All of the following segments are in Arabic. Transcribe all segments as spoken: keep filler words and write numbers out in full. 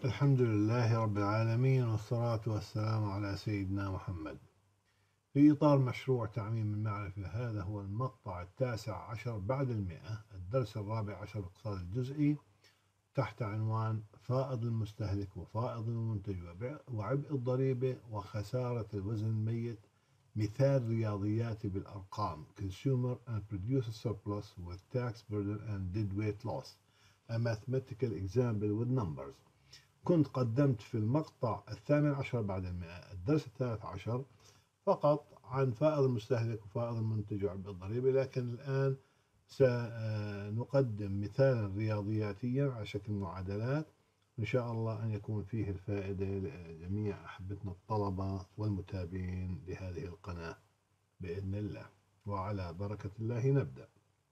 الحمد لله رب العالمين، والصلاة والسلام على سيدنا محمد. في إطار مشروع تعميم المعرفة، هذا هو المقطع التاسع عشر بعد المئة، الدرس الرابع عشر الاقتصاد الجزئي، تحت عنوان فائض المستهلك وفائض المنتج وعبء الضريبة وخسارة الوزن الميت. مثال رياضياتي بالأرقام: consumer and producer surplus with tax burden and deadweight loss. A mathematical example with numbers. كنت قدمت في المقطع الثامن عشر بعد المئة الدرس الثالث عشر فقط عن فائض المستهلك وفائض المنتج وعبء الضريبة، لكن الآن سنقدم مثالا رياضياتيا على شكل معادلات، إن شاء الله أن يكون فيه الفائدة لجميع أحبتنا الطلبة والمتابعين لهذه القناة بإذن الله. وعلى بركة الله نبدأ.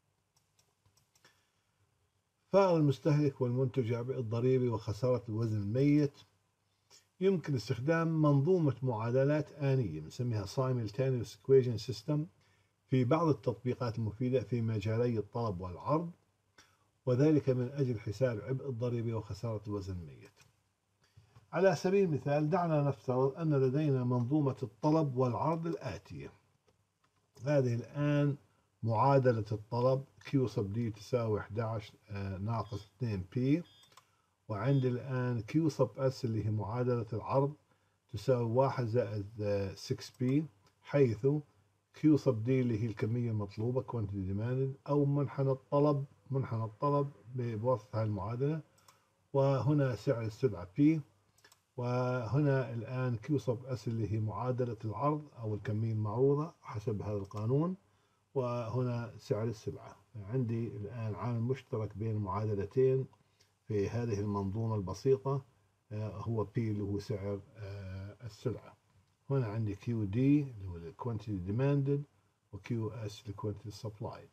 فائض المستهلك والمنتج وعبء الضريبة وخسارة الوزن الميت. يمكن استخدام منظومة معادلات آنية بنسميها simultaneous equation system في بعض التطبيقات المفيدة في مجالي الطلب والعرض، وذلك من أجل حساب عبء الضريبة وخسارة الوزن الميت. على سبيل المثال، دعنا نفترض أن لدينا منظومة الطلب والعرض الآتية. هذه الآن معادلة الطلب Q sub D تساوي أحد عشر ناقص اثنين بي، وعندي الآن Q sub S اللي هي معادلة العرض تساوي واحد زائد ستة بي، حيث Q sub D اللي هي الكمية المطلوبة quantity demanded أو منحنى الطلب منحنى الطلب بواسطة هذه المعادلة، وهنا سعر السلعة P، وهنا الآن Q sub S اللي هي معادلة العرض أو الكمية المعروضة حسب هذا القانون، وهنا سعر السلعة. عندي الآن عامل مشترك بين المعادلتين في هذه المنظومة البسيطة هو P اللي هو سعر السلعة. هنا عندي كيو دي اللي هو ال quantity demanded و كيو إس ال quantity supplied.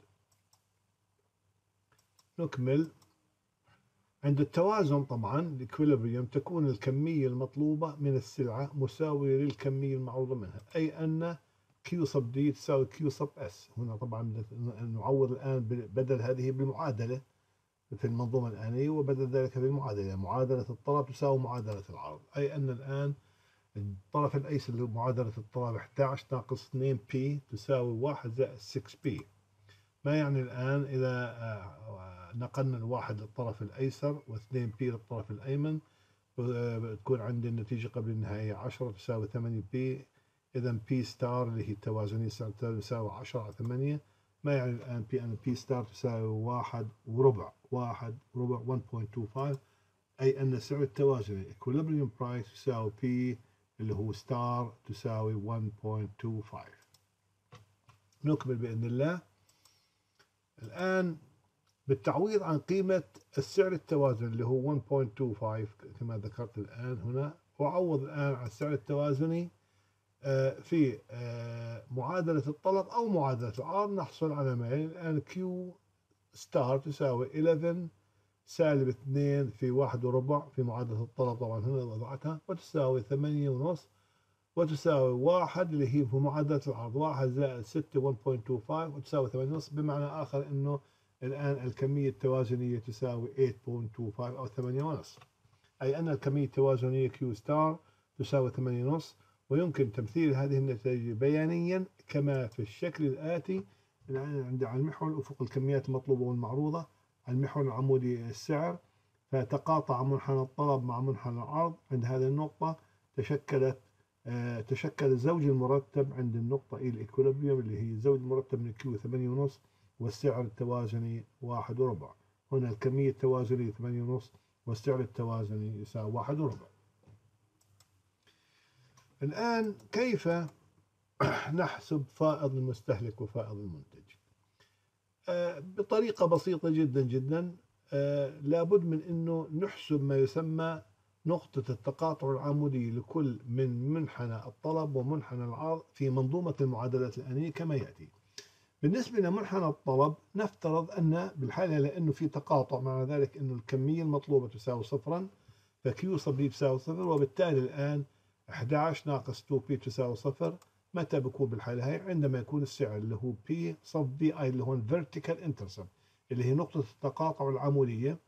نكمل. عند التوازن طبعا الإكويليبريم تكون الكمية المطلوبة من السلعة مساوية للكمية المعروضة منها، أي أن Q sub D تساوي Q sub S. هنا طبعا نعوض الآن بدل هذه بالمعادلة في المنظومة الآنية، وبدل ذلك بالمعادلة معادلة الطلب تساوي معادلة العرض، أي أن الآن الطرف الأيسر اللي هو معادلة الطلب أحد عشر ناقص اثنين بي تساوي واحد زائد ستة بي. ما يعني الآن إذا نقلنا الواحد للطرف الأيسر واثنين بي للطرف الأيمن بتكون عندي النتيجة قبل النهاية عشرة تساوي ثمانية بي. إذا بي ستار اللي هي التوازنية تساوي عشرة على ثمانية. ما يعني الآن بي أن بي ستار تساوي واحد وربع واحد وربع واحد فاصلة اثنين خمسة، أي أن سعر التوازن equilibrium price تساوي بي اللي هو ستار تساوي واحد فاصلة اثنين خمسة. نكمل بإذن الله. الآن بالتعويض عن قيمة السعر التوازن اللي هو واحد فاصلة اثنين خمسة كما ذكرت الآن هنا، وأعوض الآن عن السعر التوازني في معادلة الطلب أو معادلة العرض، نحصل على ما يلي. الآن Q ستار تساوي إحدى عشر سالب اثنين في واحد وربع في معادلة الطلب، طبعا هنا وضعتها، وتساوي ثمانية ونص، وتساوي واحد اللي هي في معادلة العرض واحد زائد ستة واحد فاصلة اثنين خمسة، وتساوي ثمانية ونص. بمعنى آخر أنه الآن الكمية التوازنية تساوي ثمانية فاصلة اثنين خمسة أو ثمانية ونص، أي أن الكمية التوازنية Q ستار تساوي ثمانية ونص. ويمكن تمثيل هذه النتائج بيانيا كما في الشكل الآتي. الآن عندي على المحور الأفقي الكميات المطلوبة والمعروضة، على المحور العمودي السعر، فتقاطع منحنى الطلب مع منحنى العرض. عند هذه النقطة تشكلت آه تشكل الزوج المرتب عند النقطة إلى الإكوليبريم اللي هي الزوج المرتب من كيو ثمانية ونص والسعر التوازني واحد وربع. هنا الكمية التوازنية ثمانية ونص والسعر التوازني يساوي واحد وربع. الآن كيف نحسب فائض المستهلك وفائض المنتج؟ آه بطريقة بسيطة جدا جدا. آه لابد من أنه نحسب ما يسمى نقطة التقاطع العمودي لكل من منحنى الطلب ومنحنى العرض في منظومة المعادلات الآنية كما يأتي. بالنسبة لمنحنى الطلب نفترض أن بالحالة لأنه في تقاطع، معنى ذلك أنه الكمية المطلوبة تساوي صفرا، فكيو صب بي تساوي صفر، وبالتالي الآن أحد عشر ناقص اثنين بي تساوي صفر. متى بكون بالحالة هاي؟ عندما يكون السعر اللي هو بي صب بي اي اللي هو الفيرتيكال انترسبت اللي هي نقطة التقاطع العمودية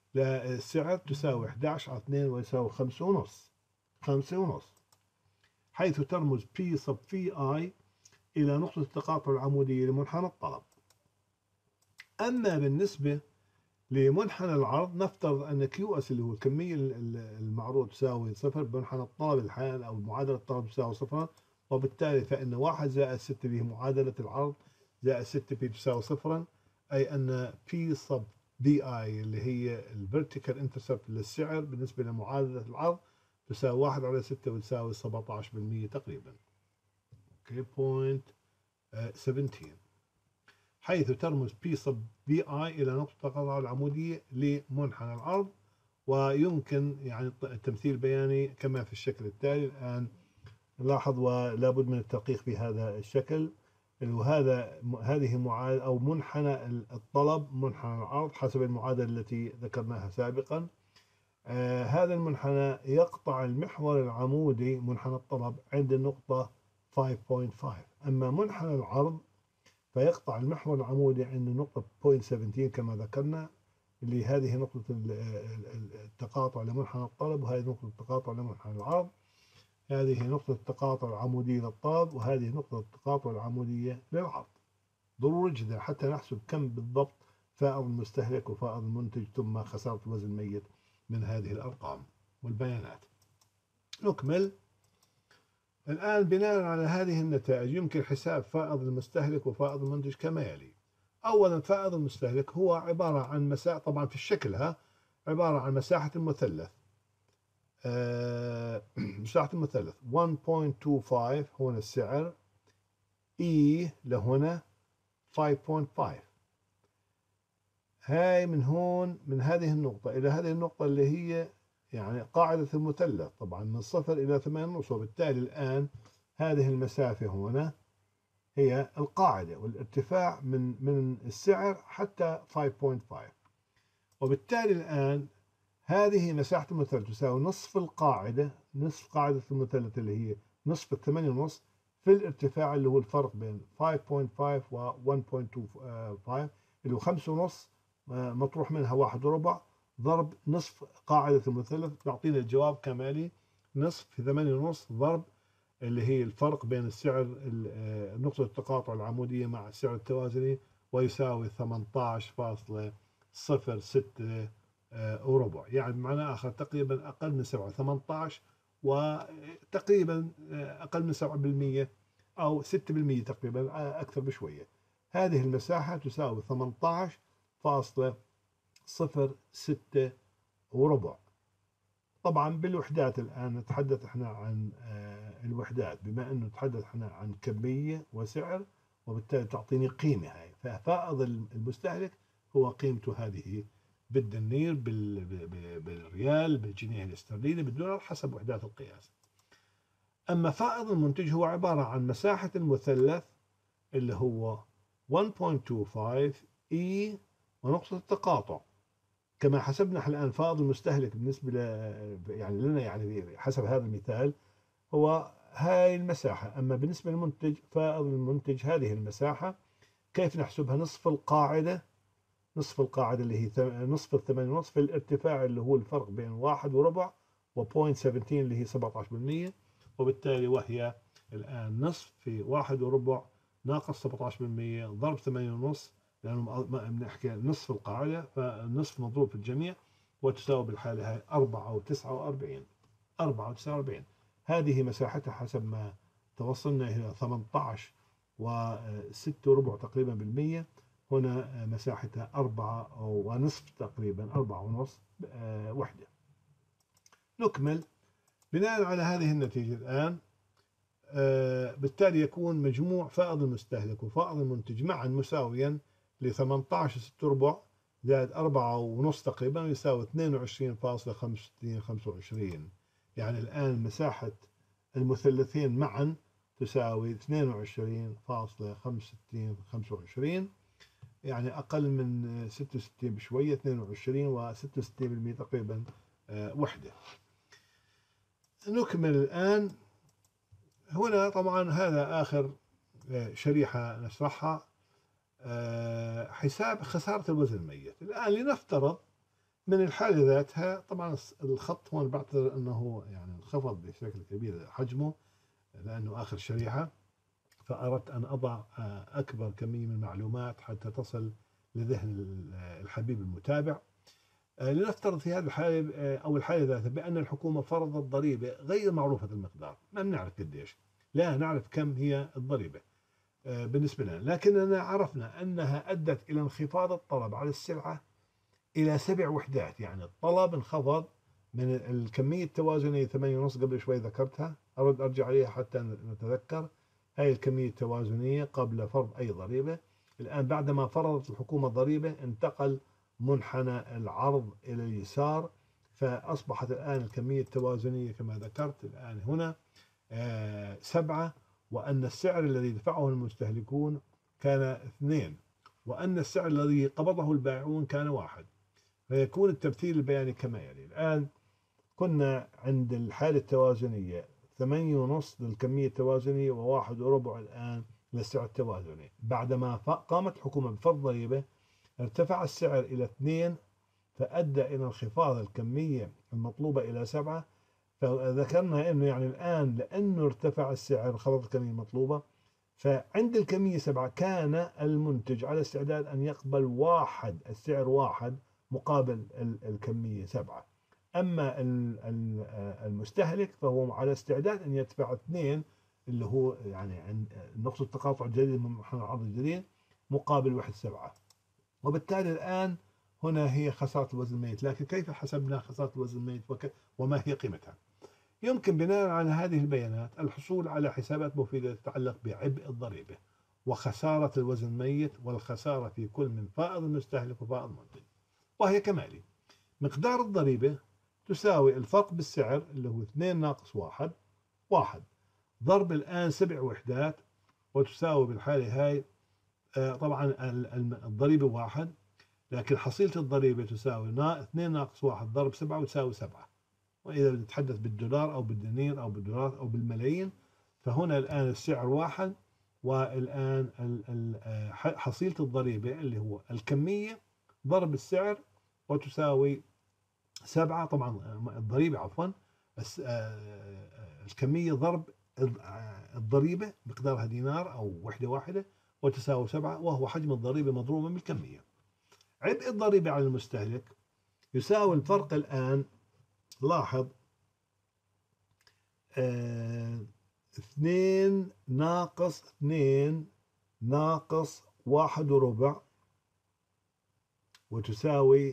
للسعر تساوي أحد عشر على اثنين ويساوي خمسة ونص خمسة ونص، حيث ترمز P sub في I إلى نقطة التقاطع العمودية لمنحنى الطلب. أما بالنسبة لمنحنى العرض، نفترض أن كيو اس اللي هو الكمية المعروض تساوي صفر بمنحنى الطلب الحال أو معادلة الطلب تساوي صفر، وبالتالي فإن واحد زائد ستة اللي هي معادلة العرض زائد ستة بي تساوي صفرا، أي أن P sub بي اي اللي هي الفيرتيكال انترسبت للسعر بالنسبة لمعادلة العرض تساوي واحد على ستة وتساوي سبعة عشر بالمئة تقريبا. اوكي بوينت سبعتاشر، حيث ترمز P sub بي اي إلى نقطة التقاطع العمودية لمنحنى العرض. ويمكن يعني التمثيل البياني كما في الشكل التالي. الآن نلاحظ ولا بد من التدقيق في هذا الشكل، وهذا هذه معادلة أو منحنى الطلب منحنى العرض حسب المعادلة التي ذكرناها سابقا. آه هذا المنحنى يقطع المحور العمودي منحنى الطلب عند النقطة خمسة فاصلة خمسة، أما منحنى العرض فيقطع المحور العمودي عند النقطة صفر فاصلة سبعة عشر كما ذكرنا، اللي هذه نقطة التقاطع لمنحنى الطلب وهذه نقطة التقاطع لمنحنى العرض. هذه نقطة التقاطع العمودية للطلب وهذه نقطة التقاطع العمودية للعرض. ضروري جدا حتى نحسب كم بالضبط فائض المستهلك وفائض المنتج ثم خسارة الوزن الميت من هذه الأرقام والبيانات. نكمل الآن. بناء على هذه النتائج يمكن حساب فائض المستهلك وفائض المنتج كما يلي. أولا فائض المستهلك هو عبارة عن مساحة، طبعا في الشكل ها عبارة عن مساحة المثلث. أه مساحة المثلث واحد فاصلة اثنين خمسة هنا السعر، E لهنا خمسة فاصلة خمسة. هاي من هون من هذه النقطة إلى هذه النقطة اللي هي يعني قاعدة المثلث، طبعا من صفر إلى ثمانية ونص، وبالتالي الآن هذه المسافة هنا هي القاعدة والارتفاع من من السعر حتى خمسة فاصلة خمسة، وبالتالي الآن هذه مساحة المثلث تساوي نصف القاعدة، نصف قاعدة المثلث اللي هي نصف الثمانية ونص في الارتفاع اللي هو الفرق بين خمسة فاصلة خمسة و واحد فاصلة اثنين خمسة اللي هو خمسة ونص مطروح منها واحد وربع ضرب نصف قاعدة المثلث تعطينا الجواب كمالي نصف في ثمانية ونص ضرب اللي هي الفرق بين السعر نقطة التقاطع العمودية مع السعر التوازني، ويساوي ثمانية عشر فاصلة صفر ستة وربع، يعني بمعنى آخر تقريبا أقل من سبعة، ثمانية عشر وتقريبا أقل من سبعة بالمئة أو ستة بالمئة تقريبا أكثر بشوية. هذه المساحة تساوي ثمانية عشر فاصلة صفر ستة وربع. طبعا بالوحدات الآن نتحدث احنا عن الوحدات، بما أنه نتحدث احنا عن كمية وسعر وبالتالي تعطيني قيمة. هاي ففائض المستهلك هو قيمته هذه بالدنير بالريال بالجنيه الاسترليني بالدولار حسب وحدات القياس. أما فائض المنتج هو عبارة عن مساحة المثلث اللي هو واحد فاصلة اثنين خمسة E ونقطة التقاطع. كما حسبنا الآن فائض المستهلك بالنسبة ل يعني لنا يعني حسب هذا المثال هو هاي المساحة، أما بالنسبة للمنتج فائض المنتج هذه المساحة. كيف نحسبها؟ نصف القاعدة، نصف القاعدة اللي هي نصف الثمانية ونصف في الارتفاع اللي هو الفرق بين واحد وربع و صفر فاصلة سبعة عشر اللي هي سبعة عشر بالمئة، وبالتالي وهي الآن نصف في واحد وربع ناقص سبعة عشر بالمئة ضرب ثمانية ونص، لأنه بنحكي نصف القاعدة فالنصف مضروب في الجميع، وتساوي بالحالة هاي أربعة وتسعة وأربعين أربعة وتسعة وأربعين. هذه مساحتها حسب ما توصلنا إلى ثمانية عشر وستة وربع تقريبا بالمية. هنا مساحتها أربعة ونصف تقريبا أربعة ونصف وحدة. نكمل. بناء على هذه النتيجة الآن بالتالي يكون مجموع فائض المستهلك وفائض المنتج معا مساويا ل ثمانية عشر ستة وربع زائد أربعة ونصف تقريبا يساوي اثنين وعشرين فاصلة خمسة وستين خمسة وعشرين. يعني الآن مساحة المثلثين معا تساوي اثنين وعشرين فاصلة خمسة وستين خمسة وعشرين، يعني أقل من ستة وستين بشوية، اثنين وعشرين وستة وستين بالمئة تقريبا وحدة. نكمل الآن. هنا طبعا هذا آخر شريحة نشرحها، حساب خسارة الوزن الميت. الآن لنفترض من الحالة ذاتها طبعا الخط هون بعتذر أنه يعني انخفض بشكل كبير حجمه لأنه آخر شريحة، فأردت أن أضع أكبر كمية من المعلومات حتى تصل لذهن الحبيب المتابع. لنفترض في هذه الحالة أو الحالة ذاتها بأن الحكومة فرضت ضريبة غير معروفة المقدار، ما بنعرف قديش، لا نعرف كم هي الضريبة بالنسبة لنا، لكننا عرفنا أنها أدت إلى انخفاض الطلب على السلعة إلى سبع وحدات. يعني الطلب انخفض من الكمية التوازنية ثمانية ونص قبل شوي ذكرتها، أرد أرجع عليها حتى نتذكر هاي الكمية التوازنية قبل فرض أي ضريبة. الآن بعدما فرضت الحكومة ضريبة انتقل منحنى العرض إلى اليسار، فأصبحت الآن الكمية التوازنية كما ذكرت الآن هنا آه سبعة، وأن السعر الذي يدفعه المستهلكون كان اثنين، وأن السعر الذي قبضه البائعون كان واحد. فيكون التمثيل البياني كما يلي. الآن كنا عند الحالة التوازنية ثمانية ونص للكمية التوازنية وواحد وربع الآن للسعر التوازني. بعدما قامت الحكومة بفرض ضريبة ارتفع السعر إلى اثنين، فأدى إلى انخفاض الكمية المطلوبة إلى سبعة. فذكرنا أنه يعني الآن لأنه ارتفع السعر انخفضت الكمية المطلوبة، فعند الكمية سبعة كان المنتج على استعداد أن يقبل واحد، السعر واحد مقابل الكمية سبعة. أما المستهلك فهو على استعداد أن يدفع اثنين، اللي هو يعني عند نقطة التقاطع الجديد من منحنى العرض الجديد مقابل واحد سبعة. وبالتالي الآن هنا هي خسارة الوزن الميت. لكن كيف حسبنا خسارة الوزن الميت وما هي قيمتها؟ يمكن بناء على هذه البيانات الحصول على حسابات مفيدة تتعلق بعبء الضريبة وخسارة الوزن الميت والخسارة في كل من فائض المستهلك وفائض المنتج، وهي كمالي. مقدار الضريبة تساوي الفرق بالسعر اللي هو اثنين ناقص واحد، واحد ضرب الآن سبع وحدات، وتساوي بالحالة هاي طبعا الضريبة واحد، لكن حصيلة الضريبة تساوي اثنين ناقص واحد ضرب سبعة وتساوي سبعة. وإذا نتحدث بالدولار أو بالدنانير أو بالدولار أو بالملايين، فهنا الآن السعر واحد، والآن حصيلة الضريبة اللي هو الكمية ضرب السعر وتساوي سبعة. طبعا الضريبة عفوا الكمية ضرب الضريبة مقدارها دينار أو وحدة واحدة وتساوي سبعة، وهو حجم الضريبة مضروبة بالكمية. عبء الضريبة على المستهلك يساوي الفرق الآن، لاحظ اه اثنين ناقص اثنين ناقص واحد وربع وتساوي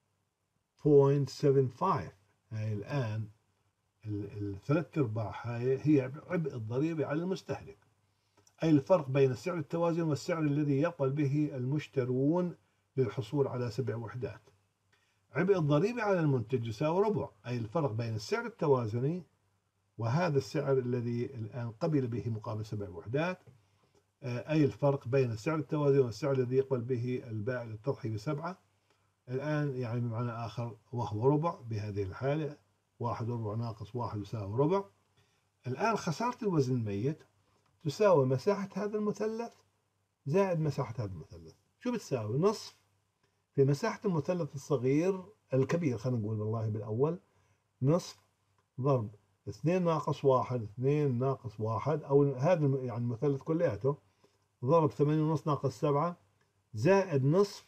صفر فاصلة سبعة خمسة. هاي الآن الثلاث ارباع هاي هي عبء الضريبة على المستهلك، أي الفرق بين السعر التوازن والسعر الذي يقبل به المشترون للحصول على سبع وحدات. عبء الضريبة على المنتج يساوي ربع، أي الفرق بين السعر التوازني وهذا السعر الذي الآن قبل به مقابل سبع وحدات، أي الفرق بين السعر التوازني والسعر الذي يقبل به البائع للتضحية بسبعة. الآن يعني بمعنى آخر وهو ربع بهذه الحالة، واحد وربع ناقص واحد يساوي ربع. الآن خسارة الوزن الميت تساوي مساحة هذا المثلث زائد مساحة هذا المثلث. شو بتساوي؟ نصف في مساحة المثلث الصغير الكبير، خلينا نقول والله بالأول نصف ضرب اثنين ناقص واحد، اثنين ناقص واحد، أو هذا يعني المثلث كلياته ضرب ثمانية ونص ناقص سبعة زائد نصف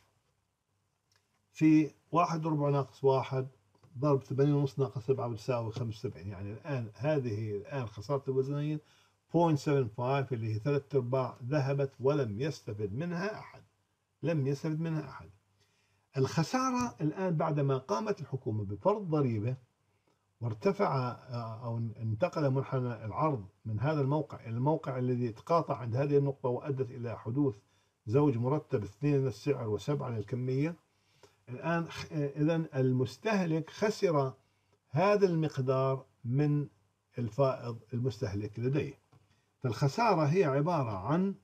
في واحد وربع ناقص واحد ضرب ثمانية ونص ناقص سبعة بتساوي خمسة وسبعين. يعني الآن هذه الآن خسارة الوزنين صفر فاصلة سبعة خمسة اللي هي ثلاث أرباع ذهبت ولم يستفد منها أحد، لم يستفد منها أحد. الخسارة الآن بعدما قامت الحكومة بفرض ضريبة وارتفع أو انتقل منحنى العرض من هذا الموقع إلى الموقع الذي تقاطع عند هذه النقطة وأدت إلى حدوث زوج مرتب اثنين للسعر وسبعة للكمية. الآن إذن المستهلك خسر هذا المقدار من الفائض المستهلك لديه. فالخسارة هي عبارة عن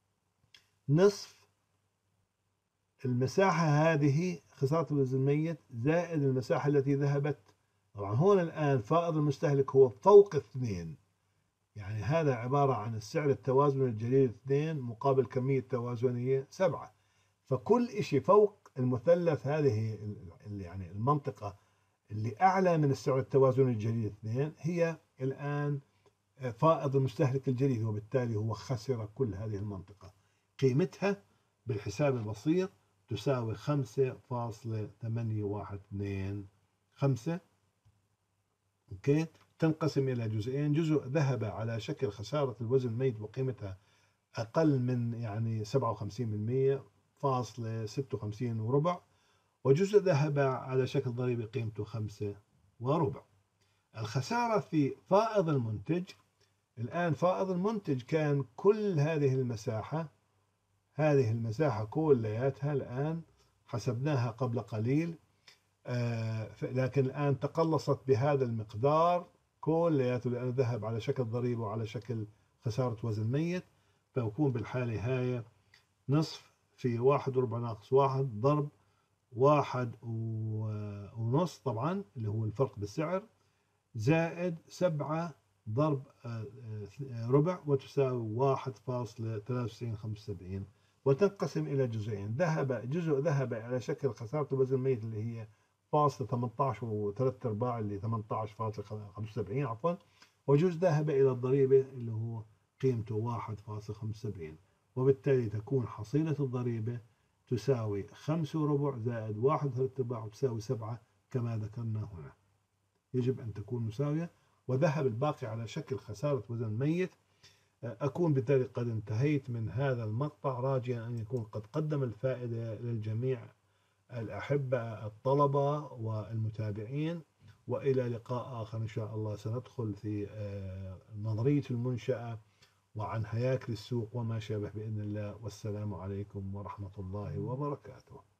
نصف المساحة هذه خسارة الوزن الميت زائد المساحة التي ذهبت. طبعا هون الآن فائض المستهلك هو فوق اثنين، يعني هذا عبارة عن السعر التوازن الجديد اثنين مقابل كمية توازنية سبعة. فكل إشي فوق المثلث هذه يعني المنطقة اللي أعلى من السعر التوازني الجديد اثنين هي الآن فائض المستهلك الجديد، وبالتالي هو خسر كل هذه المنطقة. قيمتها بالحساب البسيط تساوي خمسة فاصلة ثمانية واحد اثنين خمسة. اوكي، تنقسم إلى جزئين، جزء ذهب على شكل خسارة الوزن الميت وقيمتها أقل من يعني سبعة وخمسين بالمئة فاصلة ستة وخمسين وربع، وجزء ذهب على شكل ضريبي قيمته خمسة وربع. الخسارة في فائض المنتج، الآن فائض المنتج كان كل هذه المساحة، هذه المساحة كلياتها الآن حسبناها قبل قليل، آه لكن الآن تقلصت بهذا المقدار كلياته لأنه ذهب على شكل ضريبة وعلى شكل خسارة وزن ميت، فيكون بالحالة هاي نصف في واحد وربع ناقص واحد ضرب واحد ونص طبعا اللي هو الفرق بالسعر، زائد سبعة ضرب ربع وتساوي واحد فاصلة ثلاثة وتسعين خمسة وسبعين، وتنقسم إلى جزئين، ذهب جزء ذهب على شكل خسارة الوزن الميت اللي هي فاصلة ثمانية عشر وثلاثة أرباع اللي ثمانية عشر فاصلة خمسة وسبعين عفوا، وجزء ذهب إلى الضريبة اللي هو قيمته واحد فاصلة خمسة وسبعين، وبالتالي تكون حصيلة الضريبة تساوي خمسة وربع زائد واحد ثلاثة أرباع وتساوي سبعة كما ذكرنا هنا، يجب أن تكون مساوية، وذهب الباقي على شكل خسارة وزن ميت. أكون بالتالي قد انتهيت من هذا المقطع، راجيا أن يكون قد قدم الفائدة للجميع الأحبة الطلبة والمتابعين، وإلى لقاء آخر إن شاء الله. سندخل في نظرية المنشأة وعن هياكل السوق وما شابه بإذن الله، والسلام عليكم ورحمة الله وبركاته.